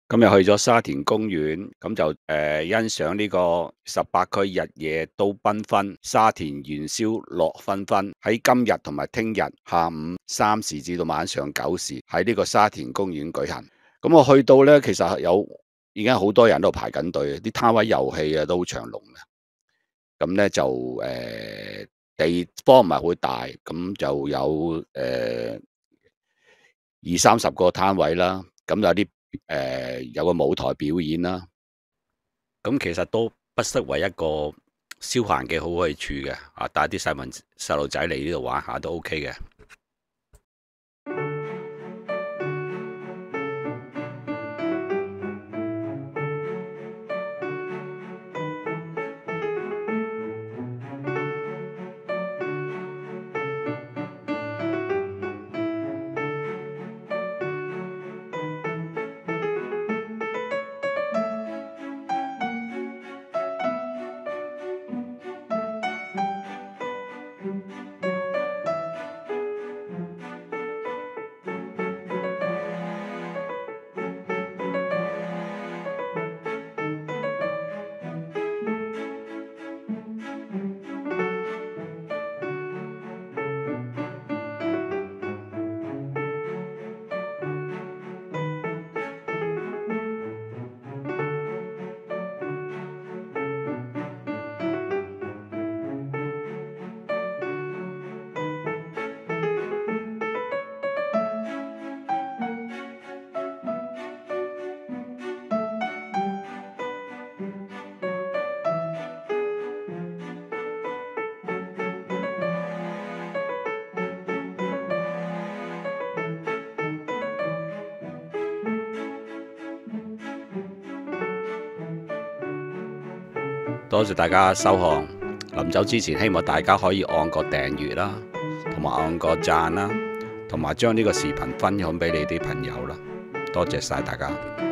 今日去咗沙田公園，咁就欣賞呢個18區日夜都繽紛，沙田元宵樂紛紛。喺今日同埋聽日下午3時至到晚上9時，喺呢個沙田公園舉行。咁我去到呢，其實已經好多人都排緊隊，啲攤位遊戲啊都好長龍嘅。咁呢就地方唔係好大，咁就有20-30個攤位啦。咁有啲有個舞台表演啦。咁其實都不失為一個消閒嘅好去處嘅，帶啲細路仔嚟呢度玩下都 OK 嘅。多謝大家收看，臨走之前希望大家可以按個訂閱啦，同埋按個讚啦，同埋將呢個視頻分享俾你啲朋友啦。多謝晒大家。